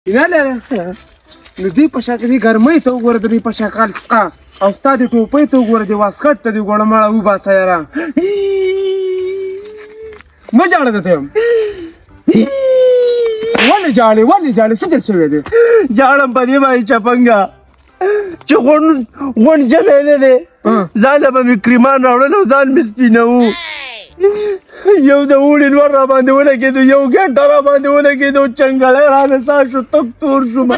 نه نه نو دوی په شا کې دې ګرمۍ ته وګوره د دوی په شکل څکه او ستا د ټوپۍ ته وګوره د واسکټ ته دې ګوړه مړه وباسه یاره مه ژاړه درته یم ولې ژاړې څه در شوی دی ژاړم په دې باندې چپنګه چې غونډ ژمی نه دی ځان له به مې کریمان راوړل او ځان مې سپینوو یو د اوړي لور راباندې ولګېدو یو ګنټه راباندې ولګېدو چنګړی رانه سا شو تک تور شومه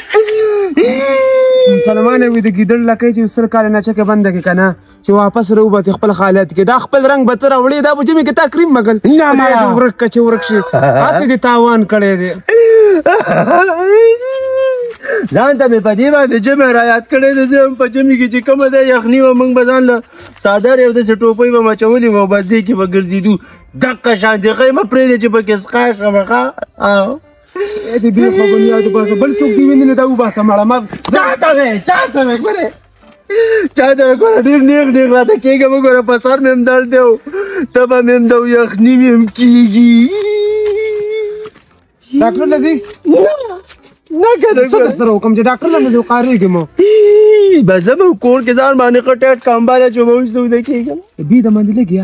مسلمان وي د ګیدړ لکۍ چې 100 کاله نچکې بنده کړې که نه چې واپس راوباسې خپل حالت کې دا خپل رنګ به ته راوړې دا به ژمې کې تا کریم مګل ورک که چې ورک شي هسې دې تاوان کړی دی ځان ته مې په دې باندې ژمی را یاد کړی دی زه هم په ژمي کې چې کومه دی یخني وه موږ به ځان له څادر یو داسې ټوپۍ به مچولې وه او بس دې کې به ګرځېدو دقه شان دغې مه پرېږدې چې پکې سقا شمه ښه د بې په بنیادو باسه بل څوک دې ویني نه دا وباسه مړه ما چاته مې ګورې ډېر نیغ راته کېږه مه ګوره په سر مې هم درد دی او تبه مې هم ده او یخني مې هم کېږي ډاکټر له ځې نه کنه څه درسره وکړم چې ډاکټر له مې زه وقارېږم بس زه به کور کې ځان باندې ښه ټیټ کمباله چې به اوس دوده کېږم بي د باندې لګیا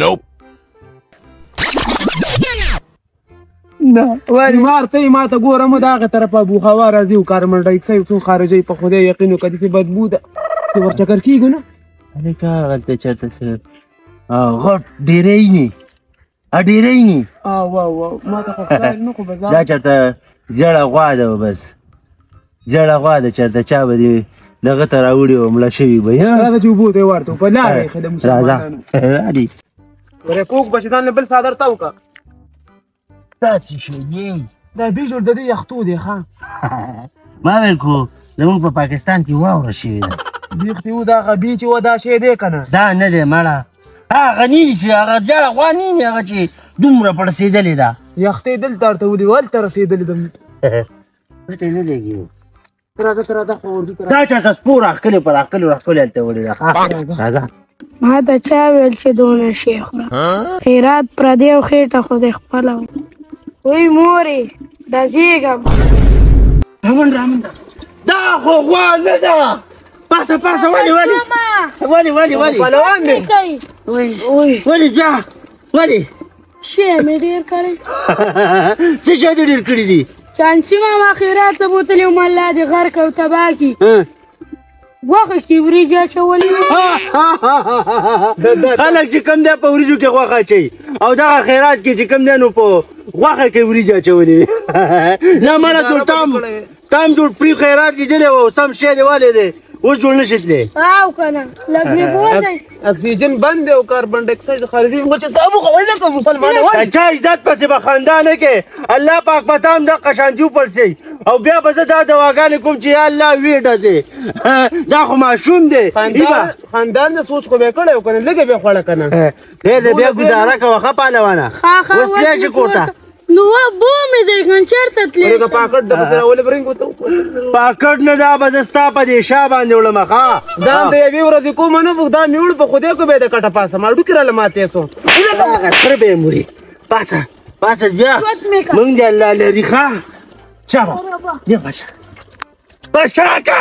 نه بیمار ته یې ما ته ګوره مه د هغه طرفه بوخوا راځي او کاربن ډای اکساید څو خارجوي په خدای یقین وکړه داسې بدبو ده چې ورچکر کېږو نه هلکه هغلته چېرته څه غټ ډېری ني ډېری ني ما ته خو ښکاري نه خو به دا چېرته زیړه غوا ده بس زیړه غوا ده چېرته چا به دې دغه ته راوړي وه مړه شوي به راځه چې اوبو ته یې ورته په لاره یې ښه د مسلمانانو ورې کوک به چې ځان له بل څادر ته وکړه داسې شی دی دا بیجور د دې یختو دی ښه ما ویل خو زموږ په پاکستان کې واوره شوې ده بیختې و دغه بي چې و دا شی دی که نه دا نه دی مړه هغه نیسي هغه زیړه غوا نیمي هغه چې دومره پړسېدلې ده یختې دلته ورته ولي هلته رسېدلې ده پته نه لګي راځه خو اردو ته دا چېرته سپو راښکلې په راښکلې هلته وړې ده راځه ما ته چا ویل چې دونه شی خوره خیرات پردی او خېټه خو دې خپله وی مورې ډزېږم رامنده دا خو غوا نه ده پاسه ولې پهلوان دی ولې ځه ولې شی مې ډېر کړی څه شی دې ډېر کړي دي چانسي ماما خیرات ته بوتلې وم الله دې غرق او تباه کړي غوښه کې وریجې اچولې خلک چې کوم دی په وریجو کې غوښه اچوي او دغه خیرات کې چې کوم دی نو په غوښه کې وریجې اچولې وي نه مړه ټول تام جوړ پرې خیرات لیدلی و سم شی دی ولې دی اوس جوړ نه شي تللی او که نه لږ مې بوځئ اکسیجن بند دی او کاربن ډای اکساید خارجي خو چې صاحب خو وایي که مسلمان وایي چا عزت پسې به خندا نه کې الله پاک به تا هم دقه شانتي وپړسئ او بیا به زه دا دواګانې کوم چې یا الله ویې ډزې دا خو ماشوم دی خاندان د سوچ خو به یې کړی و که نه لږه به یې خوړه که نه ډېر بیا ګزاره کوه ښه پهلوانه اوس تللی شي کور ته نو بو مې دی کنه چېرته تللی پاکټ د پسې راولې برنګ ورته پاکټ نه دا به زه ستا په دې شا باندې وړم ښه ځان د یوې ورځې کومه نه دا مې وړ په خدای کو به د کټه پاسه ما ډوکې راله ماتې سو تره به یې مري پاسه بیا مونږ د الله لري ښه شابه بیا بشاکه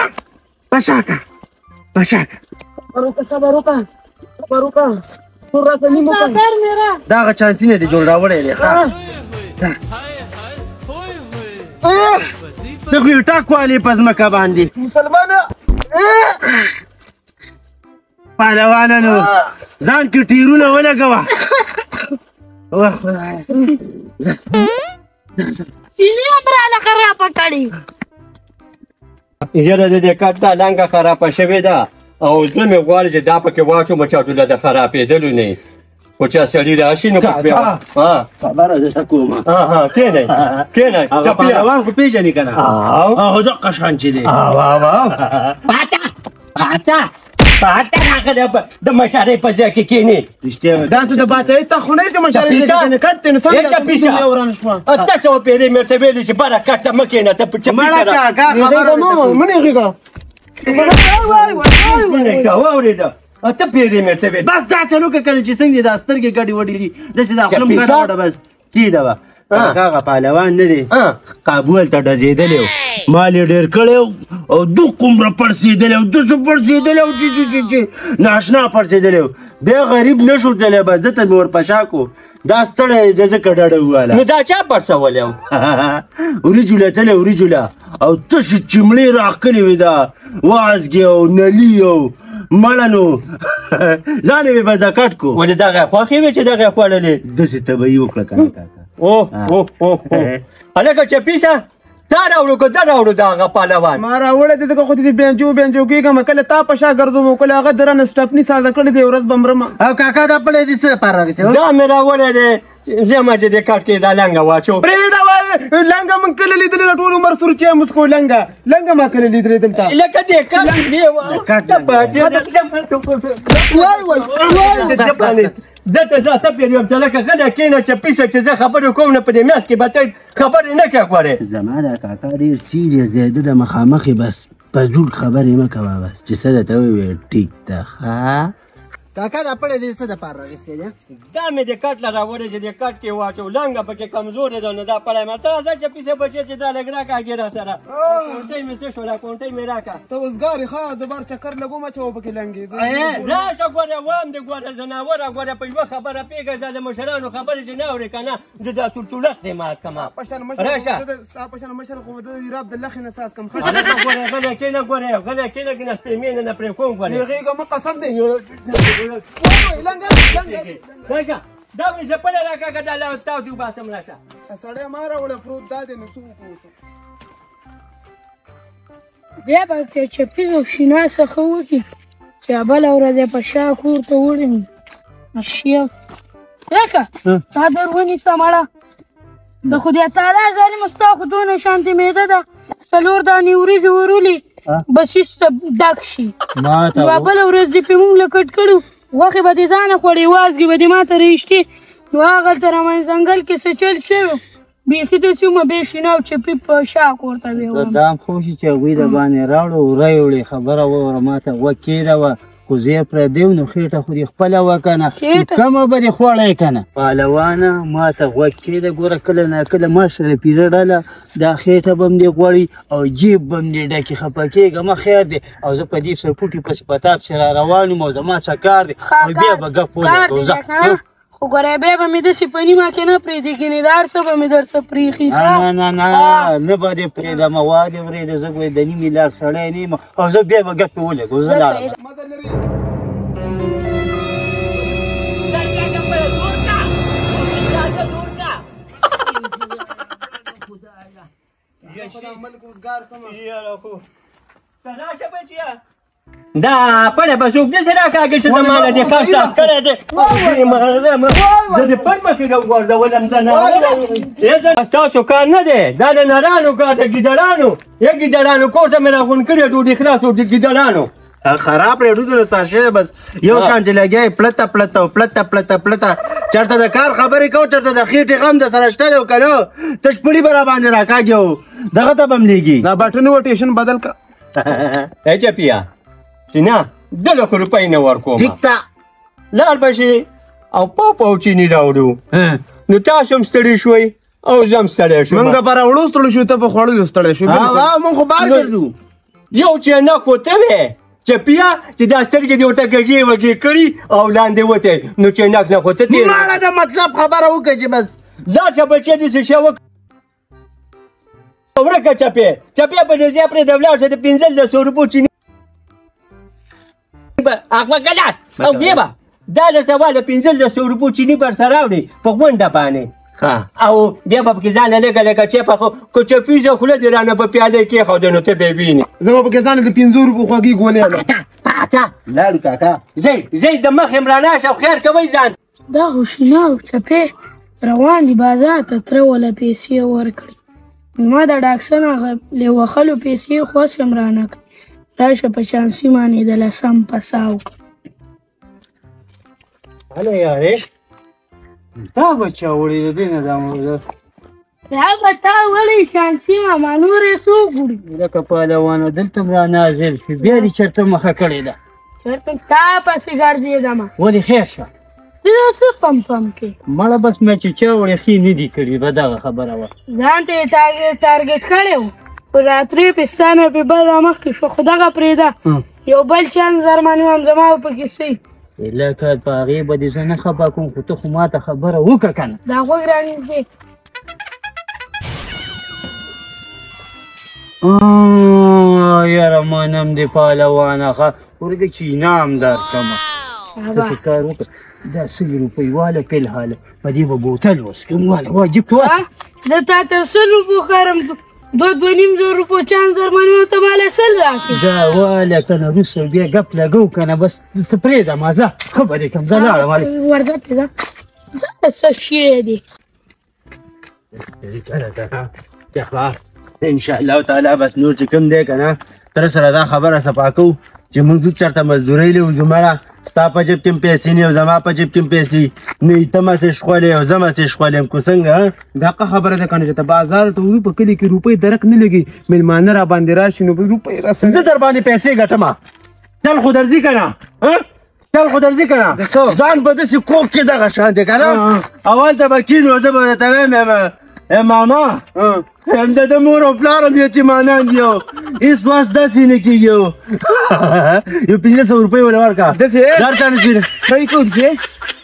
صبر وکړه ټول راته نیم وکړه دا هغه چانسي نه دی جوړ راوړی دی ښه دغه یو ټاک والې په ځمکه باندې مسلمانه پهلوانانو ځان کې ټیرونه ولګوه سینې هم راله خرابه کړې یاره د دې کټ دا لنګه خرابه شوې ده او زړه مې غواړي چې دا پکې واچوم چاټوله د خرابېدلو نه خو چې سړي راشي نو خبره درته کومه کښېنئ هغه پهلوان خو پېژنې که نه هغه دقه شان چې دی پاته هغه د مشارۍ په ځای کې کښېنې داسې د باچایي ته خو نه یې چې مشارۍ ځای کې کټ دی نو څنګه وران شوه 800 پیرې مې ورته ویلي چې بره کټ ته مه کښېنه ته مه نیغېږه واورېده ته پیرې مې ورته ویلي بس دا چلو که کله چې څنګه دا سترګې ګډې وډې دي داسې دا خوله م ګډه وډه بس کېده به کاکا هغه پهلوان نه دی کابل ته ډزېدلی و مال یې ډېر کړی او دومره پړسېدلی و دوسو پړسېدلی و چې ناشنا پړسېدلی و بیا غریب نه شو تللی بس ده ته مې ورپشا کړو دا ستړی د ځکه ډډه وواله نو دا چا پړسولی و وریجو لتلی وریجو له او تشې چمړې راښکلې وې دا وازګې او نلي او مړه نو ځان یې مې بس دا کټ کړو ولې دغه خوښې وې چې دغه خوړلې داسې طبعي وکړه که نه کاکا اوه هلکه چپیسه تا راوړو که ده راوړو د هغه پهلوان ما راوړی دی ځکه خو دې بینجو کېږم کله تا په شا ګرځوم او کله هغه درنه سټپني سازه کړې دی ورځ به مرم او کاکا دا پړی دې څه لپاره راغېستی دا مې راوړی دی زما چې دې کټ کې دا لنګه واچو پرېږده لنګه من کله لیدلې د ټول عمر سور چې مسکو لنګه ما کله لیدلې دلته لکه دې کټ دته زه ته پیریم ته لکه غلی کښېنه چپیسه چې زه خبرې کوم نه په دې میاشت کې به ته خبرې نه کوې غواړې زما دا کاکا ډېر سیریس دی ده د مخامخ یې بس په زور خبرې مه کوه بس چې څه درته وویل ټیک ده ښه کاکا دا پړی دې څه دپاره راغېستی دی دا مې د کټ له راوړی چې د کټ کې واچو لنګه پکې کمزورې ده نو دا پړی مې ته راځه چپیسه بچې چې دا لږ راکړه هګۍ راسره کونټۍ مې څه شوله کونټۍ مې راکړه ته اوس ګارې ښه د بار چکر لګوم اچوه پکې لنګې راشه ګوره وام دې ګوره زناوره ګوره په یوه خبره پوهېږه دا د مشرانو خبرې چې نه اورې که نه زه دا تورتولق دې مات کړمه راشه ستا په شان مشر خو د راب د لخې نه ساز کم هلکه ګوره غلی کښېنه ګوره غلی کښېنه که نه سپې مې نه پرې کوم ګورې هغېږه مه قسم دی راشه دا مې زپلی راکړه که دا تاو دې وباسم راشه سړی ما راوړه پروت دا دی نو څه وکړو بیا به چپیز او شینا څخه وکړي چې بله ورځ یې په شا کور ته وړم اشیا لکه تا در ونیسه مړه د خدای تعالی ظالم ستا خو دونه شانتې معده ده 4 دانې وریجې ورولي بسیس ته ډک شي یوه بله ورځ دې پې مونږ له کټ کړو غوښې به دې ځانه خوړې وازګې به دې ما ته رایشتې نو هغلته رامن ځنګل کې څه چل شوی بیخي داسې ومه بې شینه او چپي په شا کور ته ویوم دا هم خو شي چې هغوی د باندې راوړو وری وړې خبره ووره ما ته غوږ کېده وه خو زه یې پردی نو خېټه خو دې خپله وه که نه کمه به دې خوړی که نه پهلوانه ما ته غوږ کېده ګوره کله ناکله ما سره پیره ډله دا خېټه به م دې غوړي او جیب به م دې ډکې خفه کېږه مه خیر دی او زه په دې سرپوټي پسې په تا پسې را روان یم او زما څه کار دی او بیا به ګپ ولګو ځه خو ګوره بیا به مې داسې په نیمه کې نه پرېږدي ګینې دا هر څه به مې در څه پرېښي نه به دې پرېږدم وا دې ورېږده زه د نیمې لار سړی نه یم او زه بیا به ګپې ولګو زه لاړم دا پړی به څوک داسې راکاږي چې زما نه دې خرڅاس کړی دی زه دې پړ مخې راوغورځولم زه ستاسو کار نه دی دا د نرانو کار د ګیدړانو ګیدړانو کور ته مې راغونډ کړی ډوډۍ خلاص و د ګیدړانو خراب ریډو د سار شوی بس یو شان چې لګیا یې پلته پلته او پلته پلته پلته چېرته د کار خبرې کوو چېرته د خېټې غم د سره شته دی او که نه تش پړي به راباندې راکاږي او دغه ته به م لېږي دا بټنې و ټېشن بدل کړه ای چپیا چې نه دله خو روپۍ نه ورکوم ټیک ده لاړ به شي او پاپ او چیني راوړو نو تاسو هم ستړي شوئ او زه هم ستړی شوم موږ په راوړو ستړي شو ته په خوړلو ستړی شو موږ خو بار ګرځو یو چې نه خو ته وې چپیا چې دا سترګې دې ورته ګږې وږې کړي او لاندې وتی نو چې نک نه خو ته ماړه د مطلب خبره وکړه چې بس دا شه بچې داسې شی وکړه ورکه چپې په دې ځای پرېږده ولاړ شه د 1500 روپو چیني هغه ګلاس او بیا به دا د سوال 1500 روپو چیني پر سره راوړي په غونډه باندې او بیا به پکې ځانه لږه لږه چپه خو که چپیزه خوله دې رانه په پیالې کېښوده نو ته به یې وینې زه به پکې ځانه د 15 روپو خوږې ګولې پاچا لاړو کاکا زی د مخ یم رانه شه خیر کوئ ځان دا خو شینا او چپې روان دي بازار ته تره وله پیسې ورکړي ما د ډاکسن هغه لیوخلو پیسې خو اوس هم رانه کړي راشه په چانسي باندې د لسم پسا وکړه هلو یارې تا به چا وړې د دې نه دا موزه هغه تا وړې چانسي ماما نور یې څوک وړي لکه پهلوانه دلته م را نازل شي بیا دې چېرته مخه کړې ده چېرته تا پسې ګرځېدمه ولې خیر شه دا څه پم کې مړه بس مې چې چا وړې ښې نه دي کړي به دغه خبره وه ځان ته یې ټارګېټ کړی و په راترې پې ستا نه پې بل رامخکې شو خو دغه پرېږده یو بل چانس در باندې وم زما به پکې څه لکه په هغې به دې زه نه خفه کوم خو ته خو ما ته خبره وکړه که نه دا غوږ رانږدې یاره منم دې پهلوانه ښه ورګه چې انعام درکړمه ته چې کار وکړه دا 100 روپۍ واله فلحاله په دې به بوتل وسکم واله واجب کوه زه تا ته 100 روپو ښکارم 2-2.5 روپو چانس در باندې وم ته ماله 100 راکړې دا واله که نه وروسته بیا ګپ لګو که نه بس ته پرېږده ما ځه ښه به دې کړم زه لاړم ورځه پرې ځه دا څه شی دی انشاءالله تعالی بس نور چې کوم دی که نه تر سره دا خبره صفا کوو چې موږ چېرته مزدورۍ لرو زمره ستا په جیب کې هم پیسې نه او زما په جیب کې هم پیسې نه ته مسې شخولې او زه مسې شخولې یم که څنګه دغه خبره ده که نه چې ته بازار ته وځو په کلي کې روپۍ درک نه لګي مېلمانه را باندې راشي نو روپۍ راسره زه در باندې پیسې ګټمه چل خو درځي که نه چل خو درځي که نه ځان به داسې کوک کې دغه شان دی که نه اول ته به کینو زه به درته وایم ماما همدا د مور او پلار هم یتیمانان دي هېڅ وس داسې نه کېږي یو 1500 روپۍ وله ورکړه داسې درته نه شي صحیح کوو داسې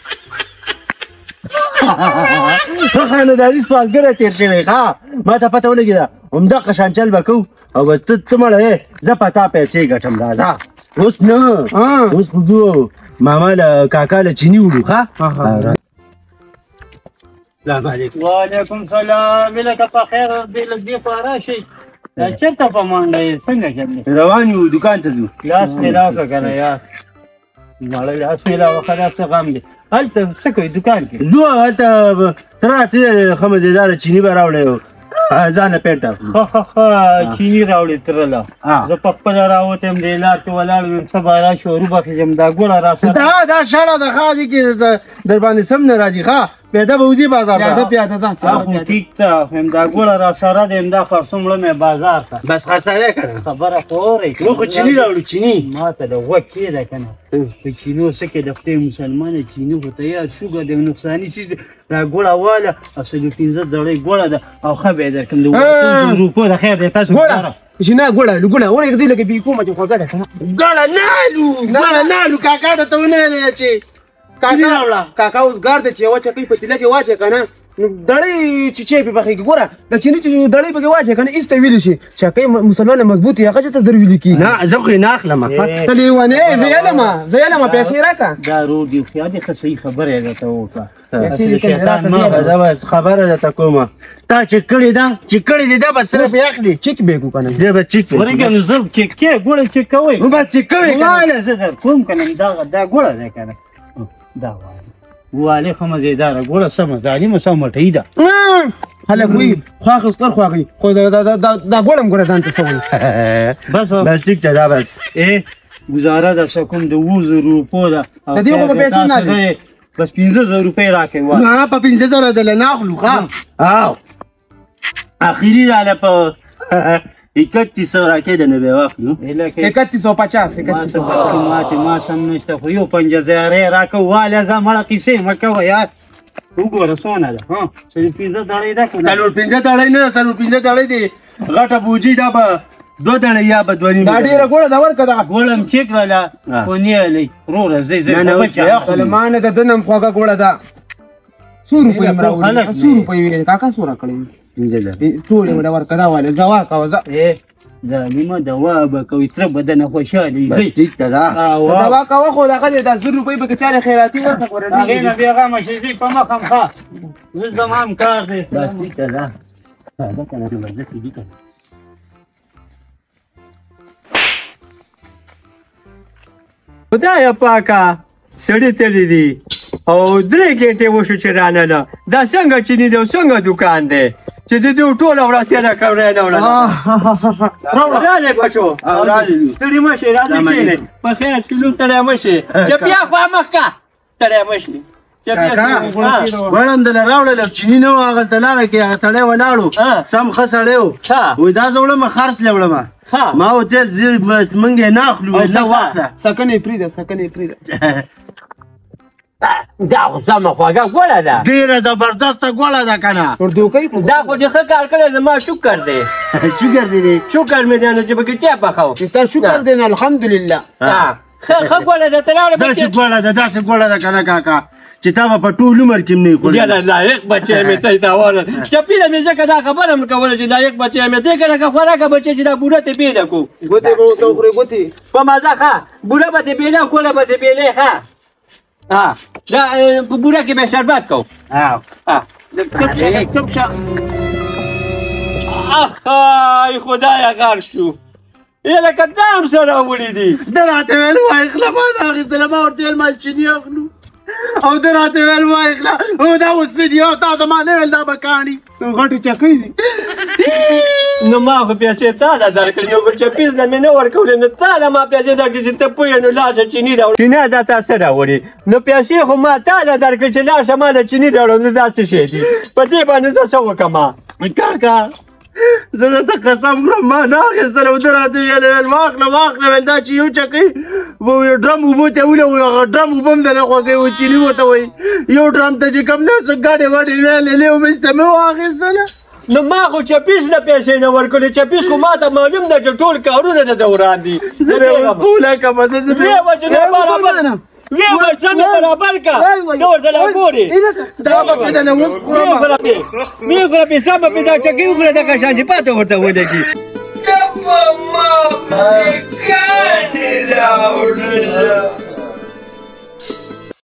ښه خانداري سوالګره تېر شوی ښه ما ته پته ولګېده همدغه شان چل به کوو او بس ته مړه زه په تا پیسې ګټم راځه اوس نه اوس خو ځو ماما له کاکا له چیني وړو ښه السلام علیکم وعلیکم سلام لکه په خیر دې خوا راشئ دا چېرته په منډه یې څنګه چل روان یو دوکان ته ځو لاس مې راکړه که نه یار مړی لاس مې راوښه دا څه غم دی هلته څه کوئ دوکان کې ځو هلته ته راته ښه مزېداره چیني به راوړی ځانه پېنټ اخلو ښه چیني راوړې ترله زه په خپله راوتم دې لار کې ولاړ وم څه به راشي ور وبخېږم دا ګوړه راسره دا شړه ده ښه دي کې در باندې سم نه راځي ښه پیاده به وځي بازار ته پیاده ځه خو ټیک ته همدا ګوړه راسره دی همدا خرڅوم وړم یې بازار ته بس خرڅوې که نه خبره خو اورئ موږ خو چیني راوړو چیني ما ته د غوږ کېده که نه په چینو څه کې د خدای مسلمانه چیني خو تیار شوګر دی نقصاني چیز دی دا ګوړه واله او 115 دړۍ ګوړه ده او ښه به یې درکړم د 200 روپو د خیر دی تاسو چې نه ګوړه ورې لکه بې کومه چې خوږه ده که نه ګوړه نالو کاکا ته ونه ویلې چې کاکا اوس ګار دی چې یوه چکۍ په تیله کې واچوې که نه نو دړۍ چیچی پې پخېږي ګوره د چیني چې دړۍ پکې واچوې که نه ایسته ویلی شي چکۍ مسلمانه مضبوط هغه چې ته زر ویلي کېږي نه زه خو یې نه اخلم ته لیونې زه یلمه پیسې راکړه دا روډ یو خیال دی ښه صحیح خبره یې درته وکړه خبره درته کومه تا چې کړې ده چې کړې دي دا به صرف یې اخلي چیک به کو که نه دی به چیک ورګه نو زه چیک کې ګوړه چیک کوئ نو بس چیک کوې که نه واله زه در کوم که نه دا ګوړه دی که نه دا واله خو مزېداره ګوړه سمه ظالمه سمه مټۍ ده هلک وایي خواښ ستر خواږي خو دا ګوړه هم ګوره ځان ته څه وایي بس ټیک ده دا بس ګزاره ده څه کوم د 200 روپو ده د دې خو به پیسې نه دي بس 1500 روپۍ راکړئ نه په 15,000 دله نه اخلو ښه او اخري راله په 3100 راکې د نه به واخلو 3150 ما سم نشته خو یو 50,000 راکړه واله زه مړه قیسې مه کوه یار وګوره څونه ده 15 دړۍ ده که نه 15 دړۍ نه ده 15 دړۍ دي غټه بوجي دا به 2 دړۍ یا به 2 دا ډېره ګوړه ده ورکړه دغه ګوړه م چیک کړله خو نه یلی وروره سلمانه د ده نه هم خوږه ګوړه ده 100 روپۍ هم راوړي 100 روپۍ ویلې کاکا څو راکړی ټولې مې ورکړه دا واله زه ورکوه زه ظالمه دوا به کوي تره بدنه خوشحالي بس ټیک ده دا دوا کوه خو دغه دی دا 100 روپۍ به که چارې خیراتي ورکړه هغې نه بیا غمه شي ځي په مخ هم ښه اوس زما هم کار دی بس ټیک ده دا دا که نه زبردست دي که نه خدایه پاکه سړي تللی دي او 3 ګنټې وشو چې رانله دا څنګه چیني دی او څنګه دوکان دی چې د دې ټوله ورځ تېره کړې نه وړله راغلی بچو ستړي مه شئ راځئ کښېنئ په خیر کیلو ستړی مه شئ چپیا خوا مخ که ستړی مه شئ غواړم دله راوړله چیني نه و هغلته لاره کې هغه سړی ولاړ و سم ښه سړی و وایي دا زه وړمه خرڅ له وړمه ما وتل موږ یې نه اخلو نه واخله سکنې پرېږده سکنې پرېږده دا خو سمه خوږه ګوله ده ډېره زبردسته ګوله ده که نه اردو کوي دا خو چې ښه کار کړی زما شکر دی شکر دې دی شکر مې دی نو چې پکې چا پخو چې ستا شکر دی نه الحمدلله ښه ګوله ده ته لاړه داسې ګوله ده داسې ګوله ده که نه کاکا چې تا به په ټول عمر کې هم نه یې خوړلې یاره لایق بچی مې ته یې تاوانه شپیله مې ځکه دا خبره م کوله چې لایق بچی مې دی که لکه خوراکه بچی چې دا بوره ته بېله کړو ګوتې به ورته وخورې ګوتې په مزه ښه بوره به دې بېله کوله به دې بېلې ښه دا په بوره کې به شربت کو چپ شه آخای خدایه غر شو یې لکه دا هم سره وړي دي ده راته ویل وایي خله ما نه اخېستله ما ورته ویل مالچیني اخلو او ده راته ویل وایي خله او دا اوس څه دي او تا ته ما نه ویل دا به کاڼي څو غټې چکۍ دي نو ما خو پیسې تا له درکړې یو چپیز له مې نه ورکولې نو تا له ما پیسې درکړې چې ته پوه یې نو لاشه چیني راوړې چینی دا تا څه راوړې نو پیسې خو ما تا له درکړې چې لاشه ما له چیني راوړم نو دا څه شی دي په دې باندې زه څه وکړم کاکا زه درته قسم کړم ما نه اخېستله او ده راته ویل واخله ویل دا چې یو چکۍ یو ډرم اوبو ته ولوي هغه ډرم اوبه هم درنه خوږوي و چیني ورته وایي یو ډرم ته چې کوم نه څه ګاډې واډې ویلې او مېسته مې واخېستله نو ما خو چپیس له پیسې نه ورکړې چپیس خو ما ته معلوم ده چې ټول کارونه د دوران دي زه به اوس پوله کړم زه ویې به چې نه برابر ویې به څنګه برابر که ته ورته لا ګورې دا به پې دنه اوس خورم ویې به پې سمه پې دا چکۍ وخوره دغه شان چې پاته ورته ولګي ما پې کاڼي راوړله